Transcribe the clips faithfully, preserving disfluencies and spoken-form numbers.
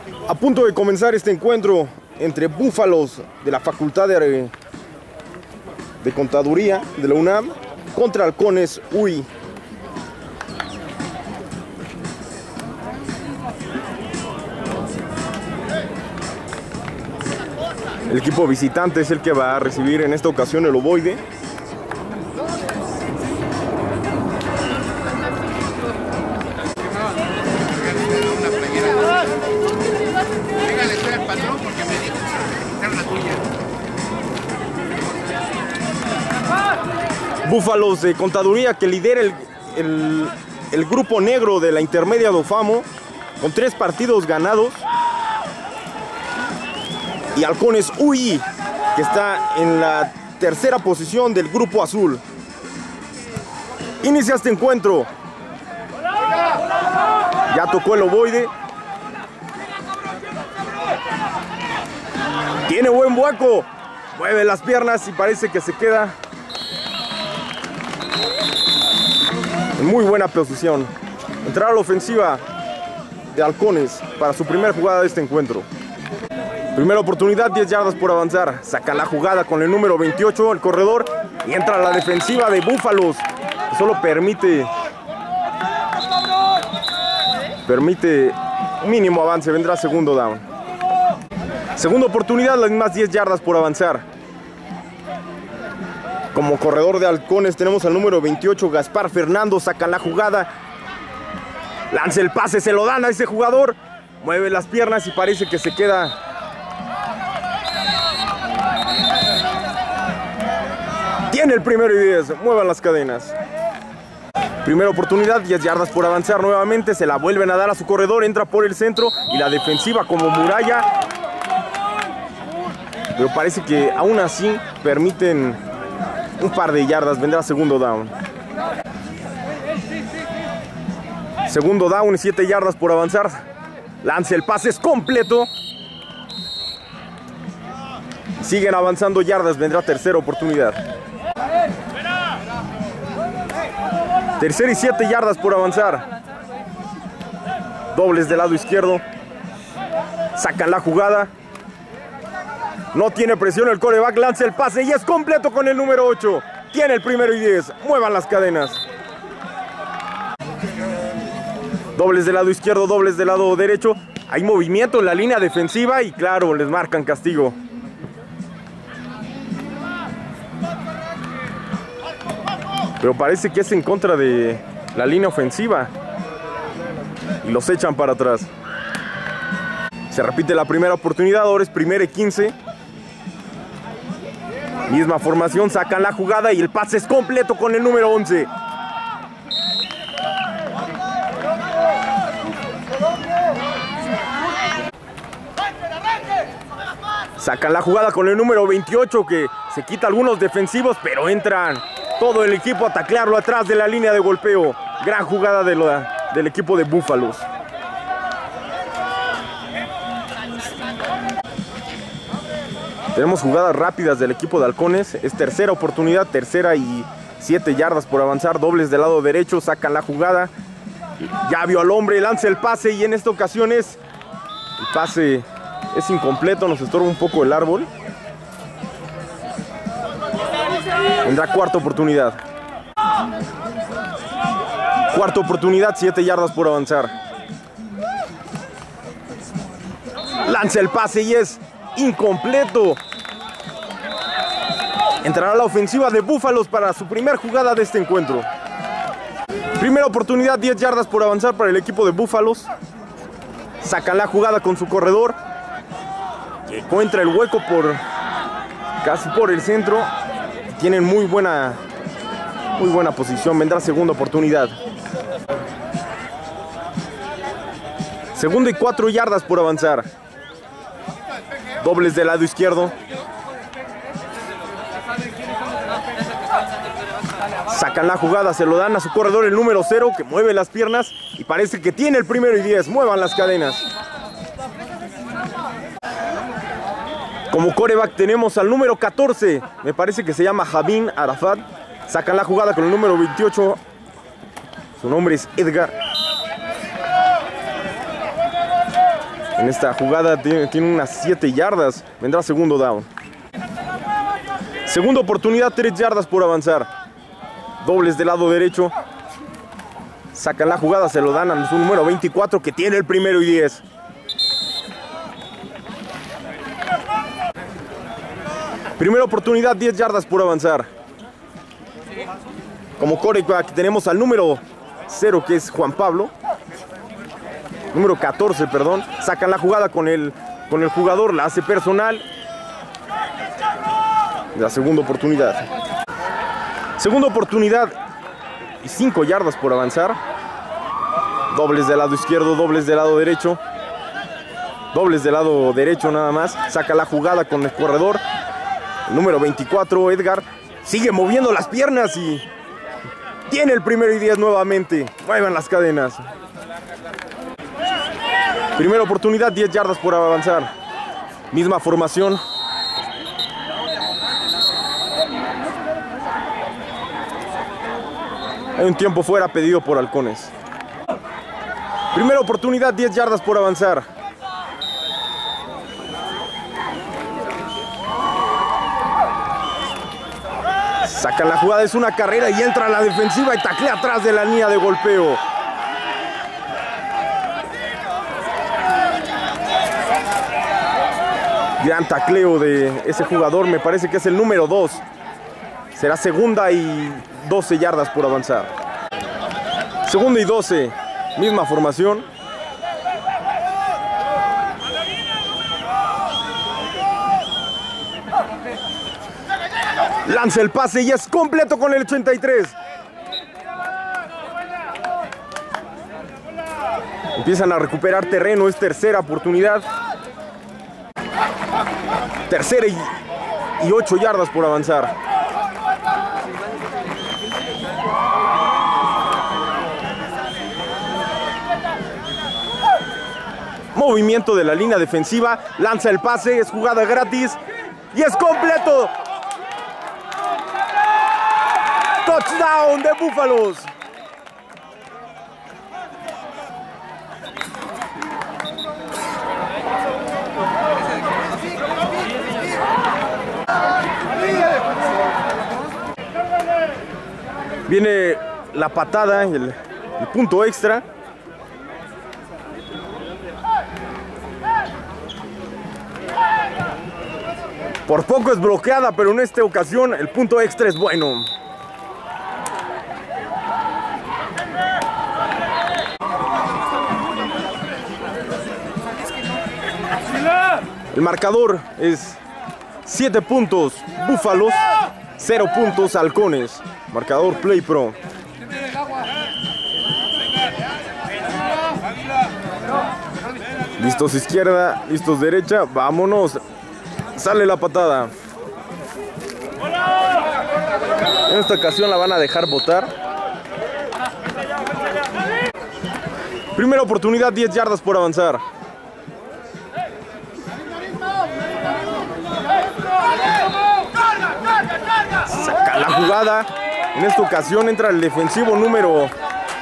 A punto de comenzar este encuentro entre Búfalos de la Facultad de, de Contaduría de la UNAM contra Halcones U I. El equipo visitante es el que va a recibir en esta ocasión el ovoide. Búfalos de Contaduría, que lidera el, el, el grupo negro de la intermedia Dofamo con tres partidos ganados. Y Halcones U I, que está en la tercera posición del grupo azul. Inicia este encuentro. Ya tocó el ovoide. Tiene buen vuaco. Mueve las piernas y parece que se queda en muy buena posición. Entrará a la ofensiva de Halcones para su primera jugada de este encuentro. Primera oportunidad, diez yardas por avanzar. Saca la jugada con el número veintiocho, el corredor. Y entra a la defensiva de Búfalos. Que solo permite... Permite mínimo avance. Vendrá segundo down. Segunda oportunidad, las mismas diez yardas por avanzar. Como corredor de Halcones tenemos al número veintiocho, Gaspar Fernando. Saca la jugada. Lanza el pase, se lo dan a ese jugador. Mueve las piernas y parece que se queda... Tiene el primero y diez. Muevan las cadenas. Primera oportunidad, diez yardas por avanzar nuevamente. Se la vuelven a dar a su corredor. Entra por el centro y la defensiva como muralla. Pero parece que aún así permiten un par de yardas. Vendrá segundo down. Segundo down, siete yardas por avanzar. Lanza el pase, es completo. Siguen avanzando yardas. Vendrá tercera oportunidad. Tercera y siete yardas por avanzar. Dobles del lado izquierdo. Sacan la jugada. No tiene presión el quarterback. Lanza el pase y es completo con el número ocho. Tiene el primero y diez. Muevan las cadenas. Dobles del lado izquierdo, dobles del lado derecho. Hay movimiento en la línea defensiva y claro, les marcan castigo. Pero parece que es en contra de la línea ofensiva. Y los echan para atrás. Se repite la primera oportunidad. Ahora es primera y quince. Misma formación. Sacan la jugada y el pase es completo con el número once. Sacan la jugada con el número veintiocho, que se quita algunos defensivos, pero entran todo el equipo a taclearlo atrás de la línea de golpeo. Gran jugada de la, del equipo de Búfalos. Tenemos jugadas rápidas del equipo de Halcones. Es tercera oportunidad, tercera y siete yardas por avanzar. Dobles del lado derecho, sacan la jugada. Ya vio al hombre, lanza el pase y en esta ocasión es... El pase es incompleto, nos estorba un poco el árbol. Vendrá cuarta oportunidad. Cuarta oportunidad, siete yardas por avanzar. Lanza el pase y es incompleto. Entrará la ofensiva de Búfalos para su primera jugada de este encuentro. Primera oportunidad, diez yardas por avanzar para el equipo de Búfalos. Sacan la jugada con su corredor, que encuentra el hueco por casi por el centro. Tienen muy buena, muy buena posición. Vendrá segunda oportunidad. Segunda y cuatro yardas por avanzar. Dobles del lado izquierdo. Sacan la jugada, se lo dan a su corredor, el número cero, que mueve las piernas y parece que tiene el primero y diez. Muevan las cadenas. Como quarterback tenemos al número catorce, me parece que se llama Javín Arafat. Sacan la jugada con el número veintiocho. Su nombre es Edgar. En esta jugada tiene, tiene unas siete yardas. Vendrá segundo down. Segunda oportunidad, tres yardas por avanzar. Dobles del lado derecho. Sacan la jugada, se lo dan a su número veinticuatro, que tiene el primero y diez. Primera oportunidad, diez yardas por avanzar. Como quarterback tenemos al número cero, que es Juan Pablo. Número catorce, perdón. Sacan la jugada con el, con el jugador, la hace personal. La segunda oportunidad. Segunda oportunidad y cinco yardas por avanzar. Dobles del lado izquierdo, dobles del lado derecho. Dobles del lado derecho nada más. Saca la jugada con el corredor. El número veinticuatro, Edgar, sigue moviendo las piernas y tiene el primero y diez nuevamente. Muevan las cadenas. Primera oportunidad, diez yardas por avanzar. Misma formación. Hay un tiempo fuera pedido por Halcones. Primera oportunidad, diez yardas por avanzar. Sacan la jugada, es una carrera y entra a la defensiva y taclea atrás de la línea de golpeo. Gran tacleo de ese jugador, me parece que es el número dos. Será segunda y doce yardas por avanzar. Segunda y doce, misma formación. Lanza el pase y es completo con el ochenta y tres. Empiezan a recuperar terreno, es tercera oportunidad. Tercera y, y ocho yardas por avanzar. Movimiento de la línea defensiva, lanza el pase, es jugada gratis y es completo. Touchdown de Búfalos. Viene la patada y el, el punto extra. Por poco es bloqueada, pero en esta ocasión el punto extra es bueno. El marcador es siete puntos Búfalos, cero puntos Halcones. Marcador Play Pro. Listos izquierda, listos derecha, vámonos. Sale la patada. En esta ocasión la van a dejar botar. Primera oportunidad, diez yardas por avanzar. Saca la jugada. En esta ocasión entra el defensivo número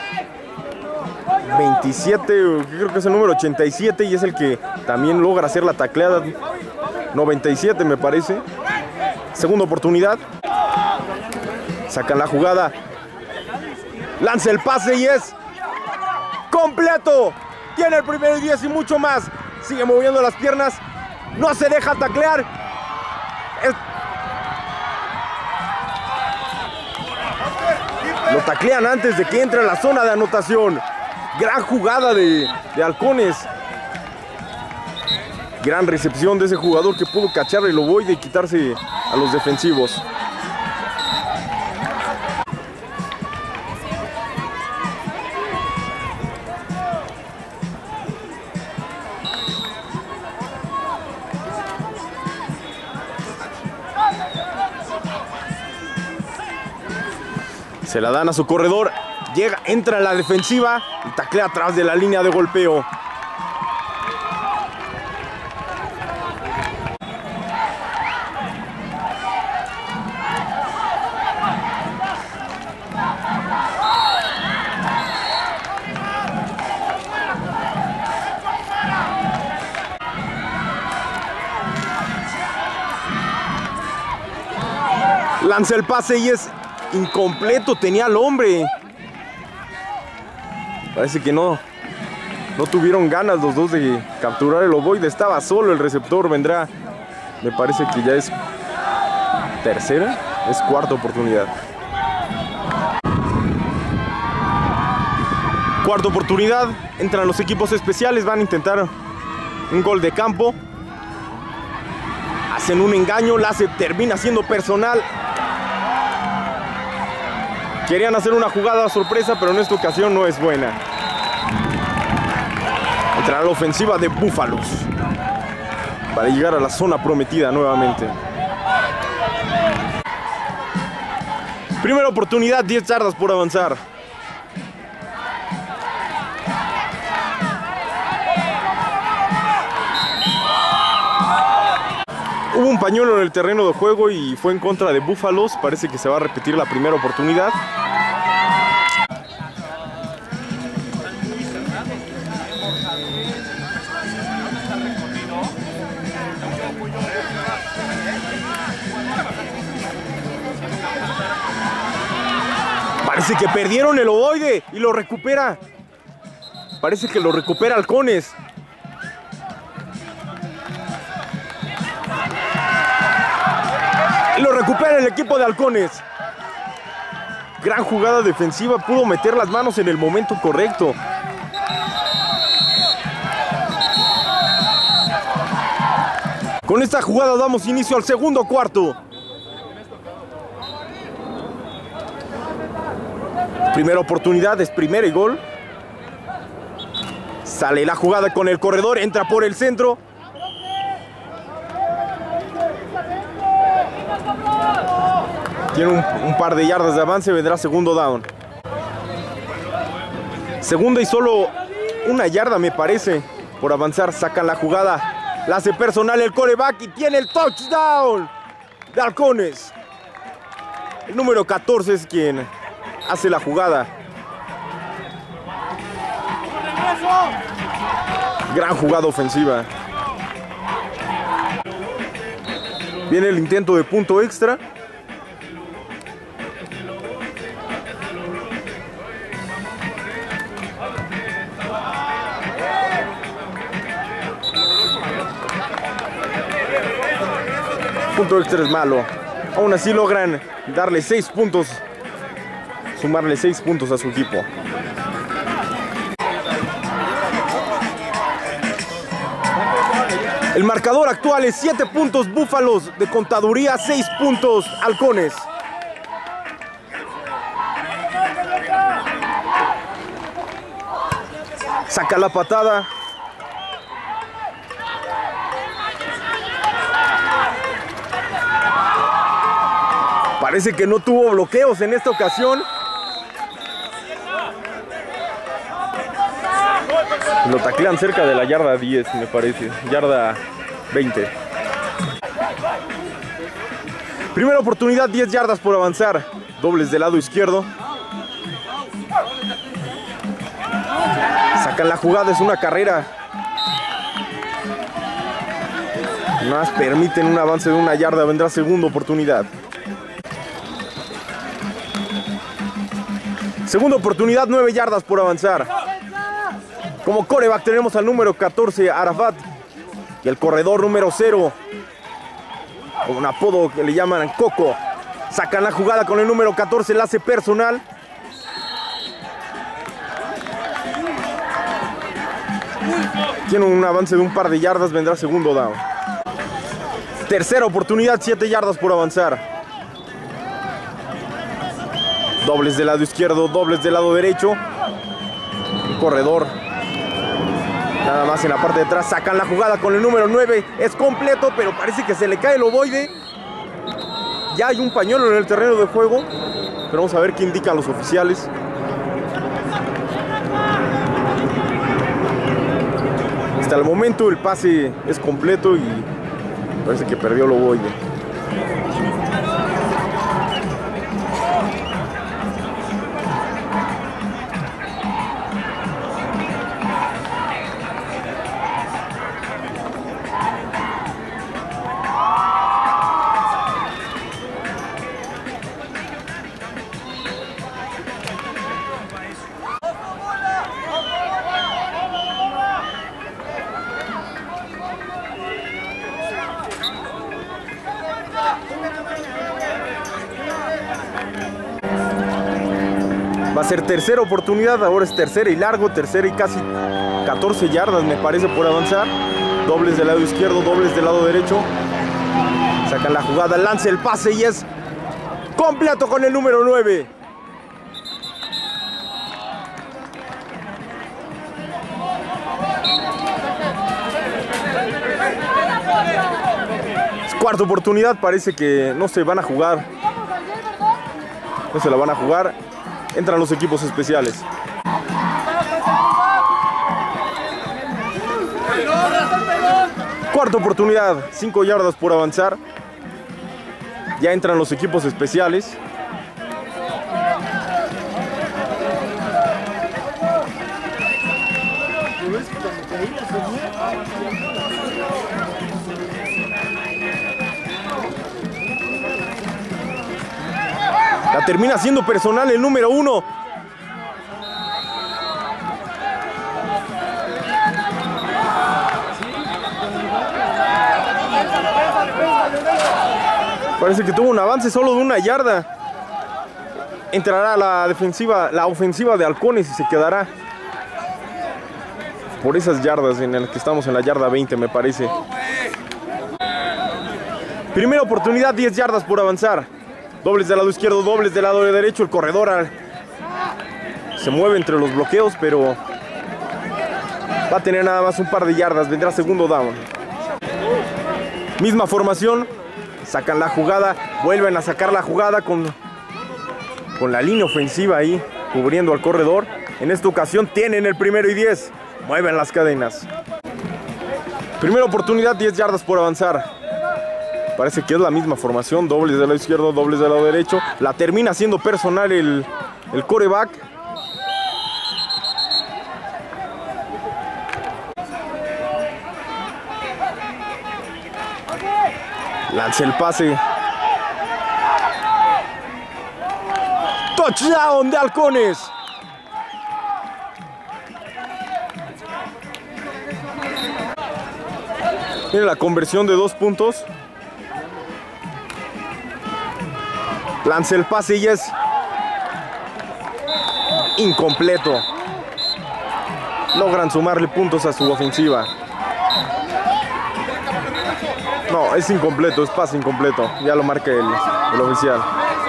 veintisiete, creo que es el número ochenta y siete, y es el que también logra hacer la tacleada. noventa y siete me parece. Segunda oportunidad. Sacan la jugada. Lanza el pase y es completo. Tiene el primero y diez y mucho más. Sigue moviendo las piernas. No se deja taclear. Es... Lo taclean antes de que entre a la zona de anotación. Gran jugada de, de Halcones. Gran recepción de ese jugador que pudo cachar el ovoide y quitarse a los defensivos. Se la dan a su corredor. Llega, entra a la defensiva y taclea atrás de la línea de golpeo. Lanza el pase y es incompleto, tenía al hombre. Parece que no, no tuvieron ganas los dos de capturar el ovoide. Estaba solo el receptor, vendrá, me parece que ya es tercera, es cuarta oportunidad. Cuarta oportunidad, entran los equipos especiales, van a intentar un gol de campo. Hacen un engaño, la hace, termina siendo personal. Querían hacer una jugada sorpresa, pero en esta ocasión no es buena. Entrará la ofensiva de Búfalos para llegar a la zona prometida nuevamente. Primera oportunidad, diez yardas por avanzar. Hubo un pañuelo en el terreno de juego y fue en contra de Búfalos. Parece que se va a repetir la primera oportunidad. Parece que perdieron el ovoide y lo recupera. Parece que lo recupera Halcones. Y lo recupera el equipo de Halcones. Gran jugada defensiva, pudo meter las manos en el momento correcto. Con esta jugada damos inicio al segundo cuarto. Primera oportunidad, es primera y gol. Sale la jugada con el corredor, entra por el centro. Tiene un, un par de yardas de avance, vendrá segundo down. Segunda y solo una yarda me parece por avanzar. Sacan la jugada, la hace personal el quarterback y tiene el touchdown de Halcones. El número catorce es quien hace la jugada. Gran jugada ofensiva. Viene el intento de punto extra. Punto extra es malo. Aún así logran darle seis puntos. Sumarle seis puntos a su equipo. El marcador actual es siete puntos Búfalos de contaduría, seis puntos Halcones. Saca la patada. Parece que no tuvo bloqueos en esta ocasión. Lo taclean cerca de la yarda diez, me parece. Yarda veinte. Primera oportunidad, diez yardas por avanzar. Dobles del lado izquierdo. Sacan la jugada, es una carrera. Nada más permiten un avance de una yarda. Vendrá segunda oportunidad. Segunda oportunidad, nueve yardas por avanzar. Como quarterback tenemos al número catorce, Arafat. Y el corredor número cero, con un apodo que le llaman Coco. Sacan la jugada con el número catorce, la hace personal. Tiene un avance de un par de yardas, vendrá segundo down. Tercera oportunidad, siete yardas por avanzar. Dobles del lado izquierdo, dobles del lado derecho. Corredor. Nada más en la parte de atrás. Sacan la jugada con el número nueve. Es completo, pero parece que se le cae el ovoide. Ya hay un pañuelo en el terreno de juego. Pero vamos a ver qué indican los oficiales. Hasta el momento el pase es completo y parece que perdió el ovoide. Va a ser tercera oportunidad, ahora es tercera y largo, tercera y casi catorce yardas me parece por avanzar. Dobles del lado izquierdo, dobles del lado derecho. Sacan la jugada, lanza el pase y es completo con el número nueve. Es cuarta oportunidad, parece que no se van a jugar. No se la van a jugar. Entran los equipos especiales. Cuarta oportunidad, cinco yardas por avanzar. Ya entran los equipos especiales. La termina siendo personal el número uno. Parece que tuvo un avance solo de una yarda. Entrará la defensiva, la ofensiva de Halcones y se quedará por esas yardas en las que estamos en la yarda veinte, me parece. Primera oportunidad, diez yardas por avanzar. Dobles del lado izquierdo, dobles del lado derecho. El corredor se mueve entre los bloqueos, pero va a tener nada más un par de yardas. Vendrá segundo down. Misma formación. Sacan la jugada, vuelven a sacar la jugada con, con la línea ofensiva ahí, cubriendo al corredor. En esta ocasión tienen el primero y diez. Mueven las cadenas. Primera oportunidad, diez yardas por avanzar. Parece que es la misma formación, dobles del lado izquierdo, dobles del lado derecho. La termina siendo personal el, el quarterback. Lanza el pase. Touchdown de Halcones. Tiene la conversión de dos puntos. Lanza el pase y es incompleto. Logran sumarle puntos a su ofensiva. No, es incompleto, es pase incompleto. Ya lo marca el, el oficial.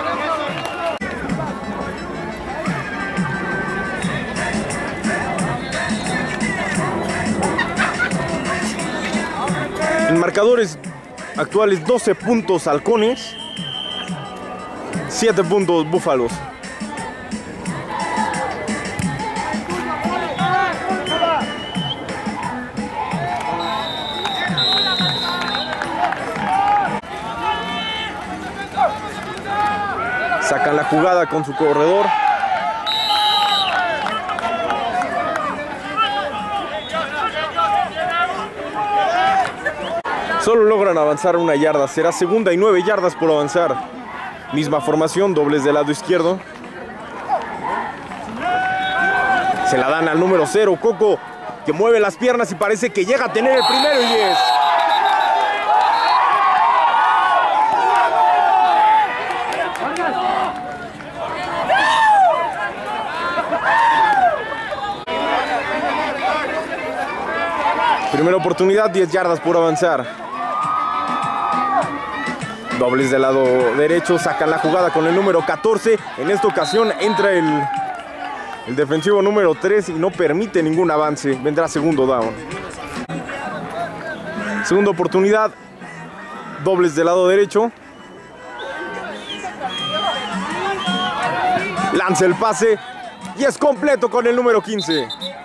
En marcadores actuales, doce puntos Halcones, siete puntos Búfalos. Sacan la jugada con su corredor. Solo logran avanzar una yarda. Será segunda y nueve yardas por avanzar. Misma formación, dobles del lado izquierdo. Se la dan al número cero, Coco, que mueve las piernas y parece que llega a tener el primero y diez. Primera oportunidad, diez yardas por avanzar. Dobles del lado derecho, sacan la jugada con el número catorce. En esta ocasión entra el, el defensivo número tres y no permite ningún avance. Vendrá segundo down. Segunda oportunidad, dobles del lado derecho. Lanza el pase y es completo con el número quince.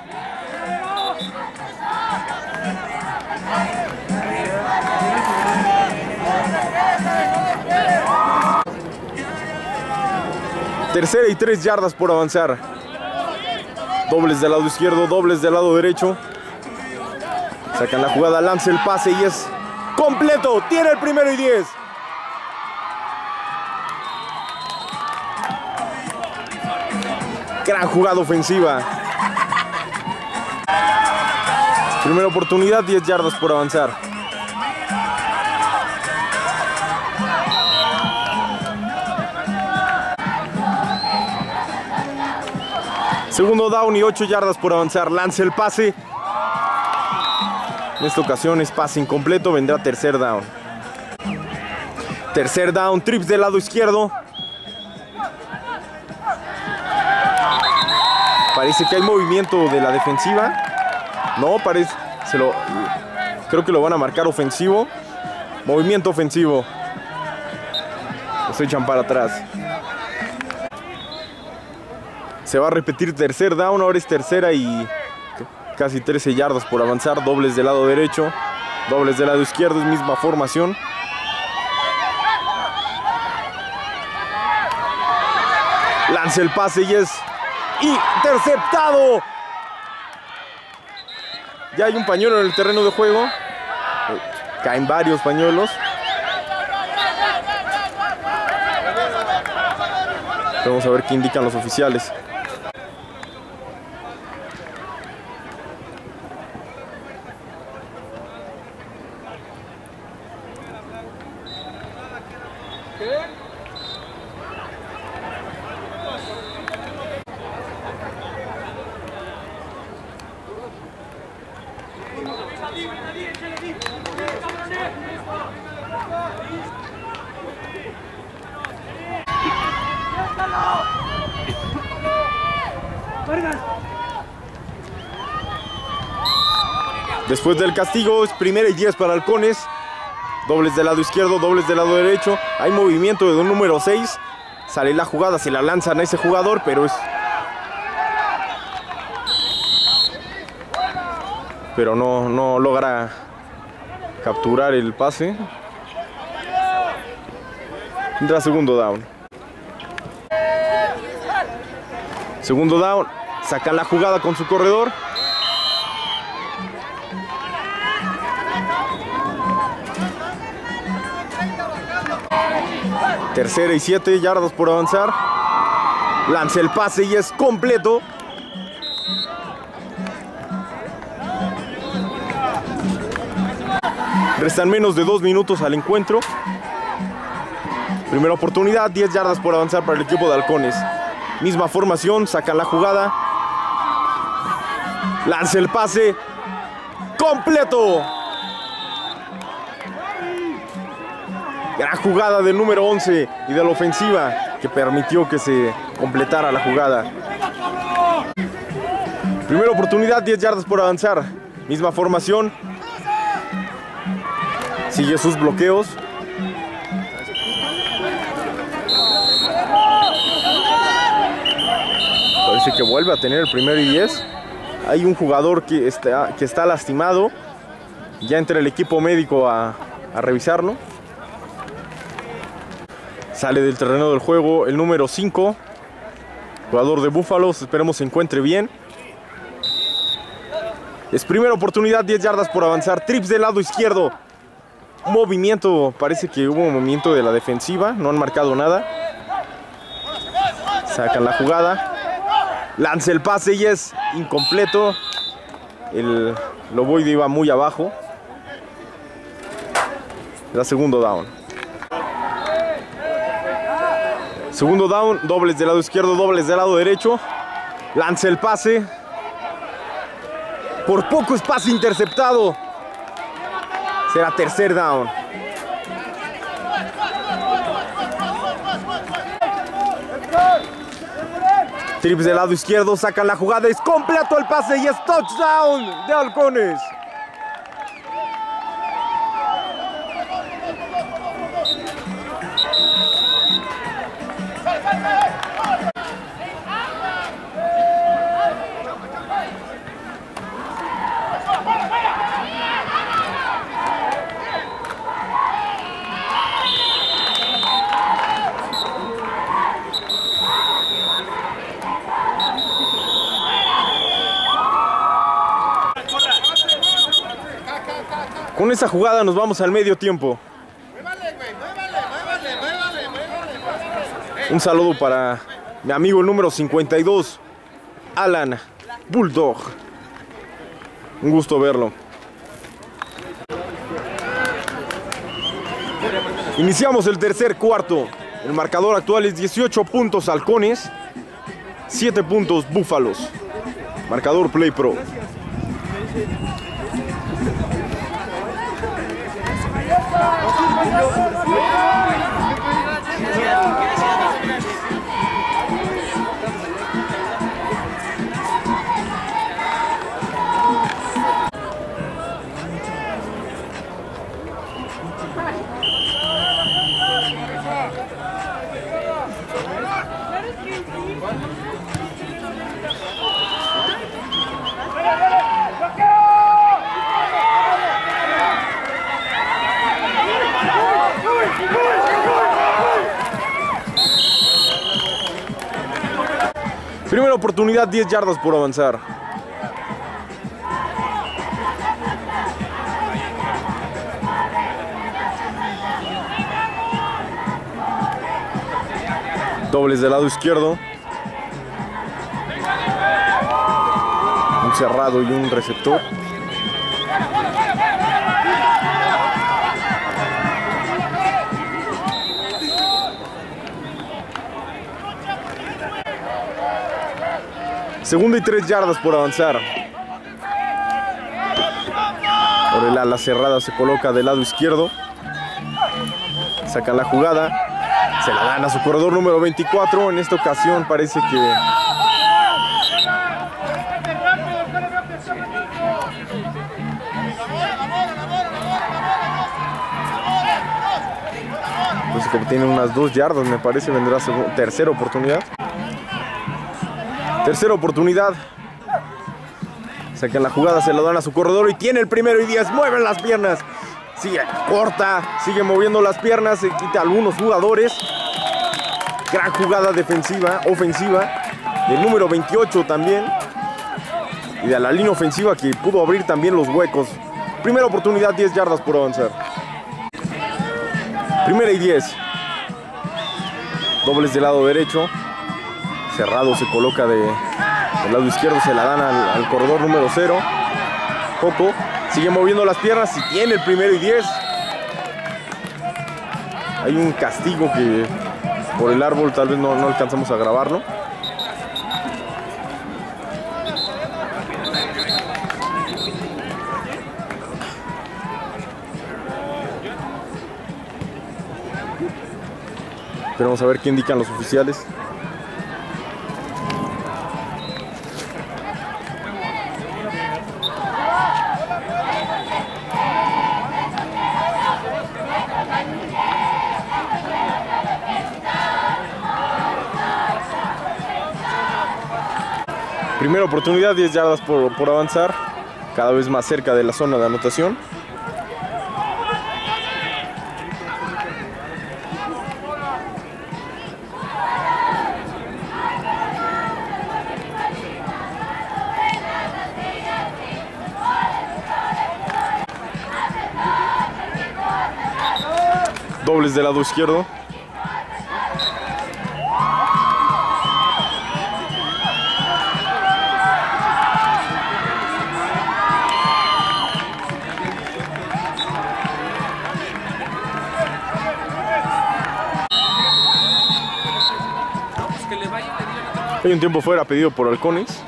Tercera y tres yardas por avanzar. Dobles del lado izquierdo, dobles del lado derecho. Sacan la jugada, lanza el pase y es completo. Tiene el primero y diez. Gran jugada ofensiva. Primera oportunidad, diez yardas por avanzar. Segundo down y ocho yardas por avanzar. Lanza el pase. En esta ocasión es pase incompleto. Vendrá tercer down. Tercer down. Trips del lado izquierdo. Parece que hay movimiento de la defensiva. No, parece. Se lo, creo que lo van a marcar ofensivo. Movimiento ofensivo. Los echan para atrás. Se va a repetir tercer down. Ahora es tercera y casi trece yardas por avanzar. Dobles del lado derecho. Dobles del lado izquierdo. Es misma formación. Lanza el pase y es interceptado. Ya hay un pañuelo en el terreno de juego. Caen varios pañuelos. Vamos a ver qué indican los oficiales. Después del castigo es primera y diez para Halcones. Dobles del lado izquierdo, dobles del lado derecho. Hay movimiento de un número seis. Sale la jugada, se la lanzan a ese jugador, pero es... Pero no, no logra capturar el pase. Entra segundo down. Segundo down. Sacan la jugada con su corredor. Tercera y siete yardas por avanzar. Lanza el pase y es completo. Restan menos de dos minutos al encuentro. Primera oportunidad, diez yardas por avanzar para el equipo de Halcones. Misma formación, sacan la jugada. Lanza el pase. ¡Completo! Gran jugada del número once y de la ofensiva que permitió que se completara la jugada. Primera oportunidad, diez yardas por avanzar. Misma formación. Sigue sus bloqueos. Parece que vuelve a tener el primero y diez. Hay un jugador que está, que está lastimado. Ya entra el equipo médico a, a revisarlo. Sale del terreno del juego el número cinco. Jugador de Búfalos. Esperemos se encuentre bien. Es primera oportunidad, diez yardas por avanzar. Trips del lado izquierdo. Movimiento, parece que hubo un movimiento de la defensiva. No han marcado nada. Sacan la jugada. Lanza el pase y es incompleto. El loboide iba muy abajo. Era segundo down. Segundo down, dobles del lado izquierdo, dobles del lado derecho. Lanza el pase. Por poco es pase interceptado. Será tercer down. Trips del lado izquierdo, sacan la jugada, es completo el pase y es touchdown de Halcones. Con esa jugada nos vamos al medio tiempo. Un saludo para mi amigo el número cincuenta y dos, Alan Bulldog. Un gusto verlo. Iniciamos el tercer cuarto. El marcador actual es dieciocho puntos Halcones, siete puntos Búfalos. Marcador Play Pro. Primera oportunidad, diez yardas por avanzar. Dobles del lado izquierdo. Un cerrado y un receptor. Segunda y tres yardas por avanzar. Por el ala cerrada se coloca del lado izquierdo. Sacan la jugada. Se la dan a su corredor número veinticuatro. En esta ocasión parece que... pues como tiene unas dos yardas, me parece, vendrá tercera oportunidad. Tercera oportunidad. Sacan la jugada, se la dan a su corredor y tiene el primero y diez. Mueven las piernas. Sigue corta, sigue moviendo las piernas, se quita a algunos jugadores. Gran jugada defensiva, ofensiva. Del número veintiocho también. Y de la línea ofensiva que pudo abrir también los huecos. Primera oportunidad, diez yardas por avanzar. Primera y diez. Dobles del lado derecho. Cerrado se coloca de, del lado izquierdo, se la dan al, al corredor número cero. Coco sigue moviendo las piernas y tiene el primero y diez. Hay un castigo que por el árbol tal vez no, no alcanzamos a grabarlo. Pero vamos a ver qué indican los oficiales. Primera oportunidad, diez yardas por, por avanzar. Cada vez más cerca de la zona de anotación. Dobles del lado izquierdo. Hay un tiempo fuera pedido por Halcones.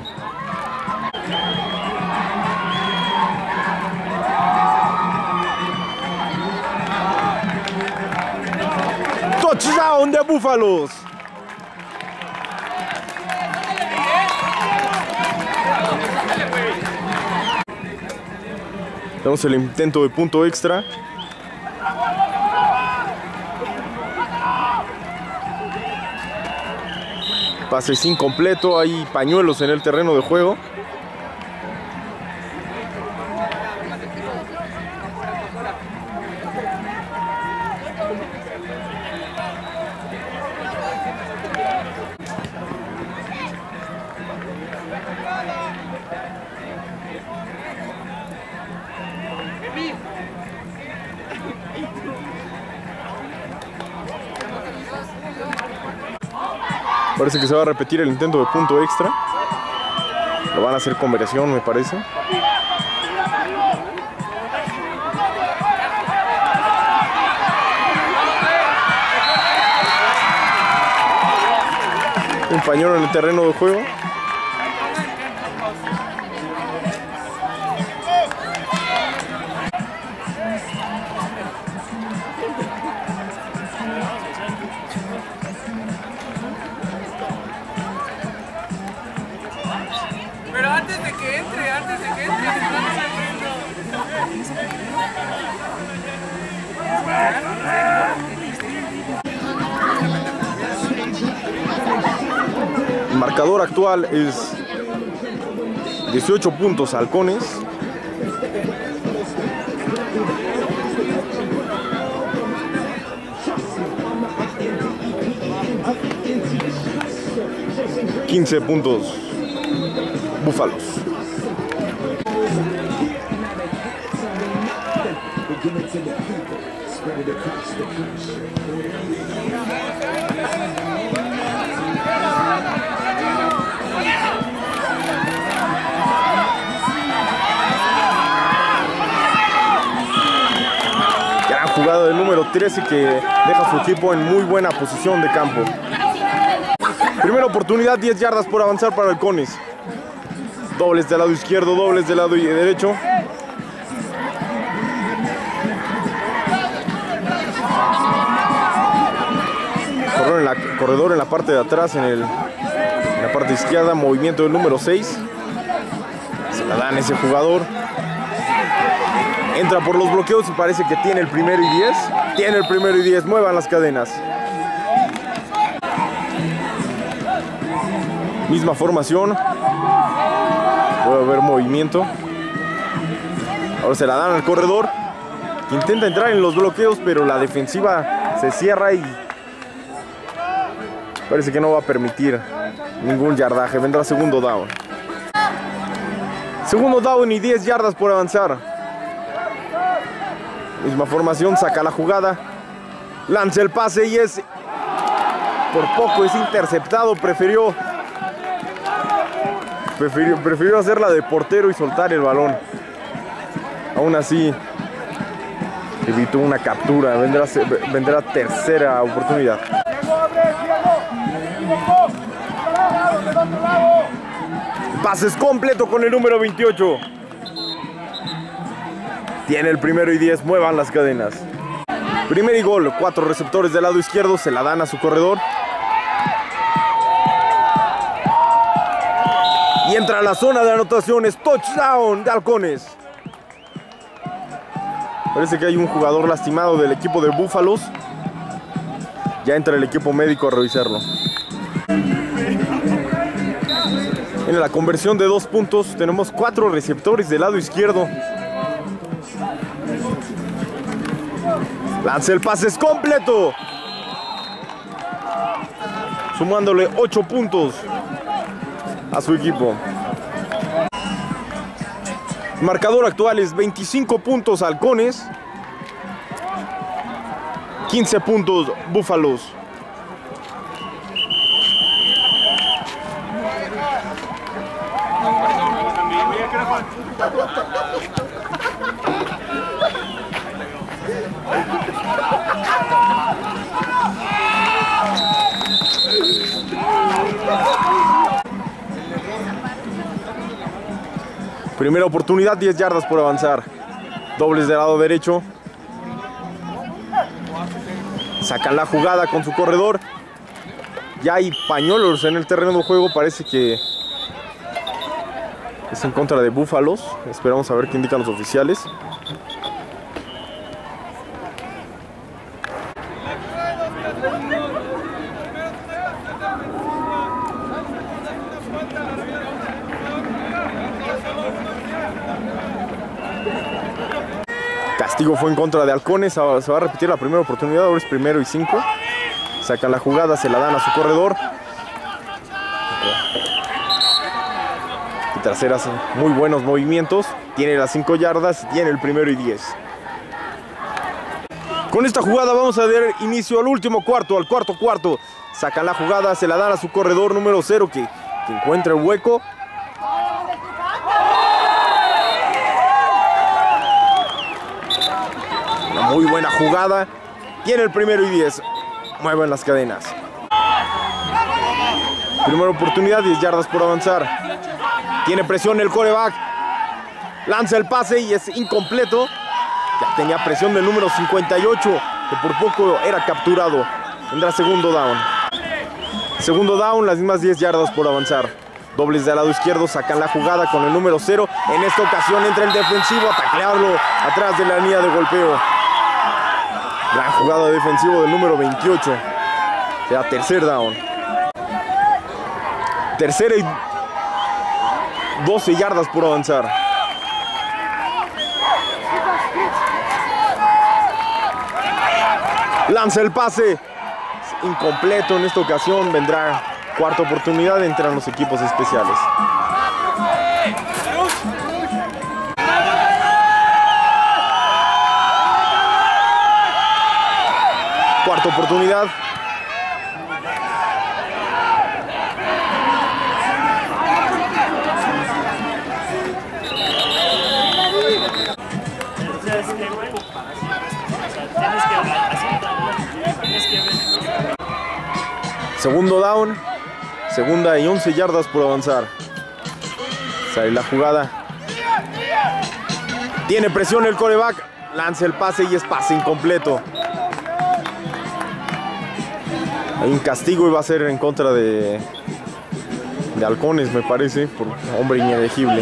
Touchdown de Búfalos. Tenemos el intento de punto extra. Pase incompleto, hay pañuelos en el terreno de juego. Parece que se va a repetir el intento de punto extra. Lo van a hacer conversión, me parece. pañuelo en el terreno de juego. Pero antes de que entre, antes de que entre, el marcador actual es dieciocho puntos Halcones. quince puntos Búfalos. Gran jugada del número trece que deja a su equipo en muy buena posición de campo. Primera oportunidad, diez yardas por avanzar para Halcones. Dobles del lado izquierdo, dobles del lado derecho. Corredor en la, corredor en la parte de atrás, en, el, en la parte izquierda, movimiento del número seis. Se la dan a ese jugador. Entra por los bloqueos y parece que tiene el primero y diez. Tiene el primero y diez, muevan las cadenas. Misma formación. Puede haber movimiento. Ahora se la dan al corredor, que intenta entrar en los bloqueos, pero la defensiva se cierra y parece que no va a permitir ningún yardaje. Vendrá segundo down. Segundo down y diez yardas por avanzar. Misma formación, saca la jugada, lanza el pase y es por poco es interceptado. Prefirió Prefirió, prefirió hacerla de portero y soltar el balón. Aún así, evitó una captura. Vendrá, vendrá tercera oportunidad. Pases completo con el número veintiocho. Tiene el primero y diez. Muevan las cadenas. Primer y gol. Cuatro receptores del lado izquierdo. Se la dan a su corredor. Y entra a la zona de anotaciones. Touchdown de Halcones. Parece que hay un jugador lastimado del equipo de Búfalos. Ya entra el equipo médico a revisarlo. En la conversión de dos puntos tenemos cuatro receptores del lado izquierdo. Lanza el pase, es completo. Sumándole ocho puntos a su equipo. Marcador actual es veinticinco puntos Halcones, quince puntos Búfalos. Primera oportunidad, diez yardas por avanzar. Dobles del lado derecho. Sacan la jugada con su corredor. Ya hay pañuelos en el terreno de juego. Parece que es en contra de Búfalos. Esperamos a ver qué indican los oficiales. Castigo fue en contra de Halcones. Se va a repetir la primera oportunidad. Ahora es primero y cinco. Sacan la jugada, se la dan a su corredor. Y terceras, muy buenos movimientos. Tiene las cinco yardas, tiene el primero y diez. Con esta jugada vamos a dar inicio al último cuarto, al cuarto cuarto. Sacan la jugada, se la dan a su corredor número cero que, que encuentra el hueco. Una muy buena jugada. Tiene el primero y diez. Mueven las cadenas. Primera oportunidad, diez yardas por avanzar. Tiene presión el quarterback. Lanza el pase y es incompleto. Ya tenía presión del número cincuenta y ocho, que por poco era capturado. Tendrá segundo down. Segundo down, las mismas diez yardas por avanzar. Dobles del lado izquierdo, sacan la jugada con el número cero. En esta ocasión entra el defensivo a taclearlo atrás de la línea de golpeo. Gran jugada defensivo del número veintiocho. Será tercer down. Tercera y doce yardas por avanzar. Lanza el pase. Incompleto en esta ocasión. Vendrá cuarta oportunidad. Entran los equipos especiales. Cuarta oportunidad. Segundo down, segunda y once yardas por avanzar. Sale la jugada. Tiene presión el quarterback. Lanza el pase y es pase incompleto. Hay un castigo y va a ser en contra de, de Halcones, me parece, por hombre inelegible.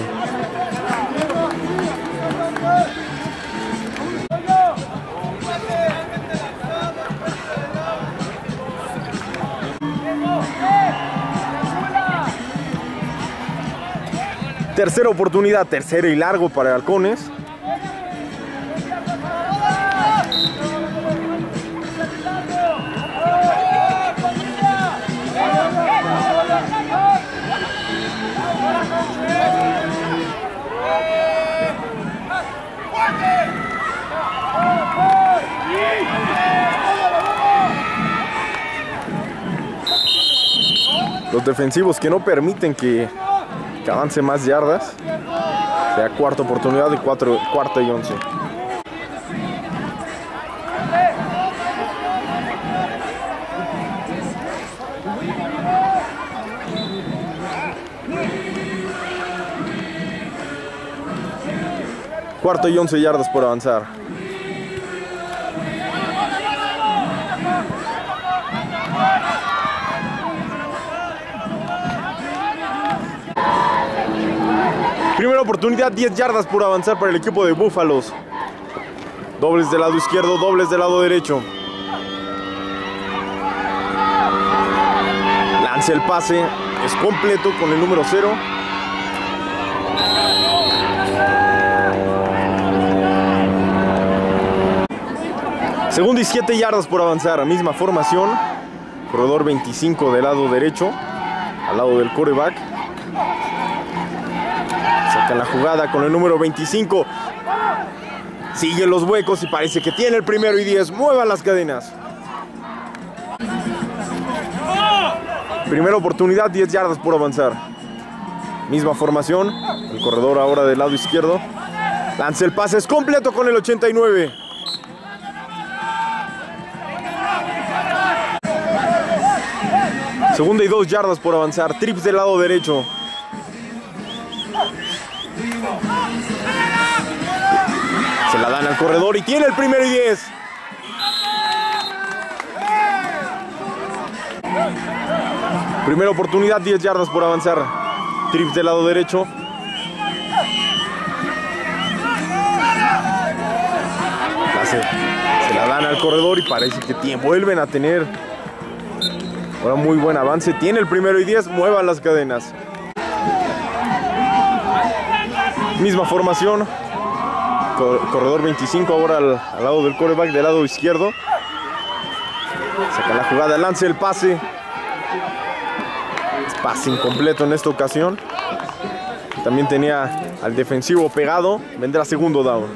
Tercera oportunidad, tercera y largo para Halcones. Los defensivos que no permiten que que avance más yardas. Sea cuarta oportunidad de cuatro, cuarta y once. Cuarta y once yardas por avanzar. Primera oportunidad, diez yardas por avanzar para el equipo de Búfalos. Dobles del lado izquierdo, dobles del lado derecho. Lanza el pase, es completo con el número cero. Segunda y siete yardas por avanzar, misma formación. Corredor veinticinco del lado derecho, al lado del quarterback. Sacan la jugada con el número veinticinco. Sigue los huecos y parece que tiene el primero y diez. Muevan las cadenas. Primera oportunidad, diez yardas por avanzar. Misma formación. El corredor ahora del lado izquierdo. Lanza el pase, es completo con el ochenta y nueve. Segunda y dos yardas por avanzar. Trips del lado derecho. Se la dan al corredor y tiene el primero y diez. Primera oportunidad, diez yardas por avanzar. Trips del lado derecho. Se, se la dan al corredor y parece que tiempo. Vuelven a tener ahora muy buen avance. Tiene el primero y diez. Muevan las cadenas. Misma formación. Corredor veinticinco ahora al, al lado del quarterback del lado izquierdo. Saca la jugada, lanza el pase. Es pase incompleto en esta ocasión. También tenía al defensivo pegado. Vendrá segundo down.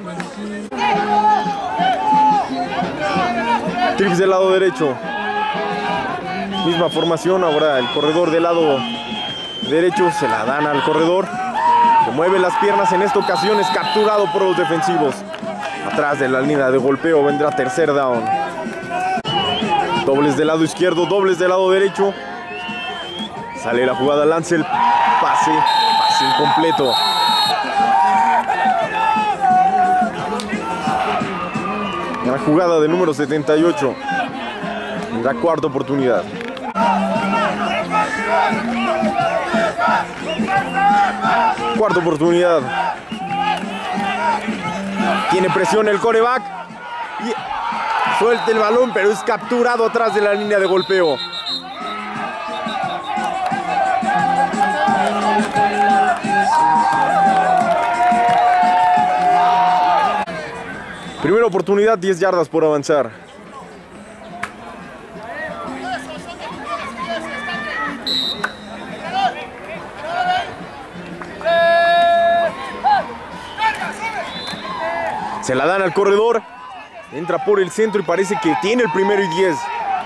Trips del lado derecho. Misma formación, ahora el corredor del lado derecho. Se la dan al corredor. Se mueve las piernas, en esta ocasión es capturado por los defensivos. Atrás de la línea de golpeo vendrá tercer down. Dobles del lado izquierdo, dobles del lado derecho. Sale la jugada, lanza el pase, pase incompleto. La jugada del número setenta y ocho. La cuarta oportunidad. Cuarta oportunidad. Tiene presión el quarterback. Y suelta el balón, pero es capturado atrás de la línea de golpeo. Primera oportunidad, diez yardas por avanzar. Se la dan al corredor. Entra por el centro y parece que tiene el primero y diez.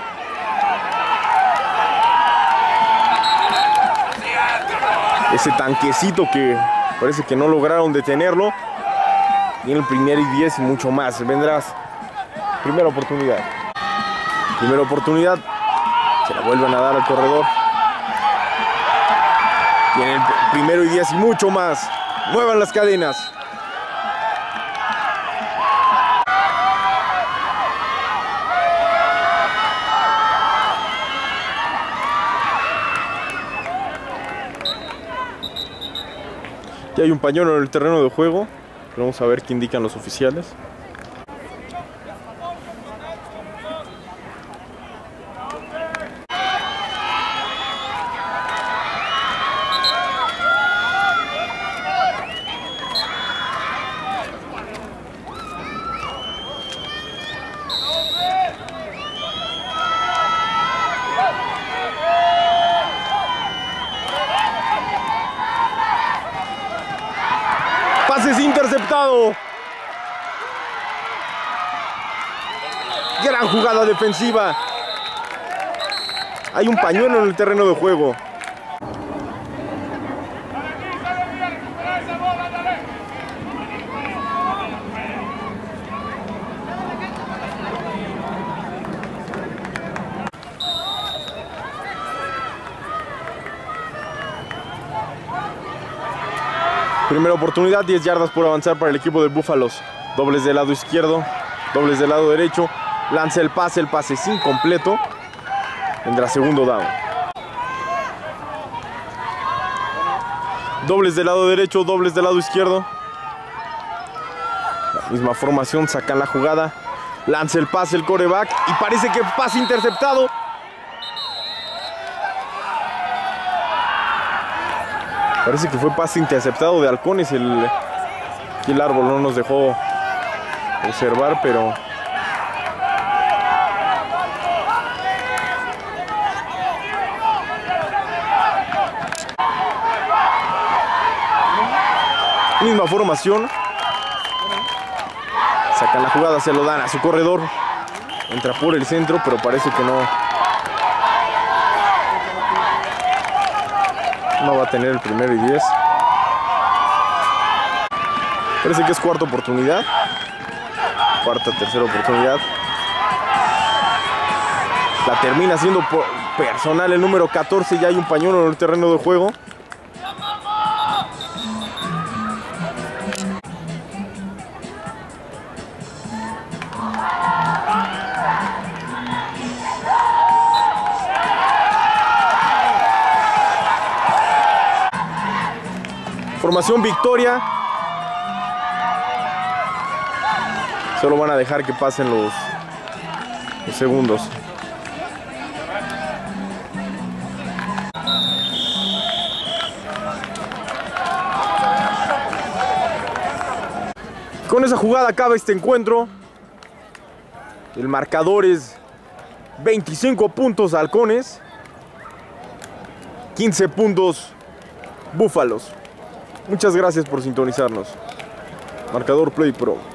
Ese tanquecito que parece que no lograron detenerlo. Tiene el primer y diez y mucho más. Vendrás. Primera oportunidad. Primera oportunidad. Se la vuelven a dar al corredor. Tiene el primero y diez y mucho más. Muevan las cadenas. Ya hay un pañuelo en el terreno de juego. Vamos a ver qué indican los oficiales. Pases interceptado. Gran jugada defensiva. Hay un pañuelo en el terreno de juego. Primera oportunidad, diez yardas por avanzar para el equipo de Búfalos. Dobles del lado izquierdo, dobles del lado derecho. Lanza el pase, el pase es incompleto. Vendrá segundo down. Dobles del lado derecho, dobles del lado izquierdo. La misma formación, sacan la jugada. Lanza el pase el quarterback y parece que pase interceptado. Parece que fue pase interceptado de Halcones. El, el árbol no nos dejó observar, pero misma formación. Sacan la jugada, se lo dan a su corredor. Entra por el centro, pero parece que no. No va a tener el primero y diez. Parece que es cuarta oportunidad. Cuarta, tercera oportunidad. La termina siendo personal el número catorce. Ya hay un pañuelo en el terreno de juego. Formación victoria. Solo van a dejar que pasen los, los segundos. Con esa jugada acaba este encuentro. El marcador es veinticinco puntos Halcones, quince puntos Búfalos. Muchas gracias por sintonizarnos. Marcador Play Pro.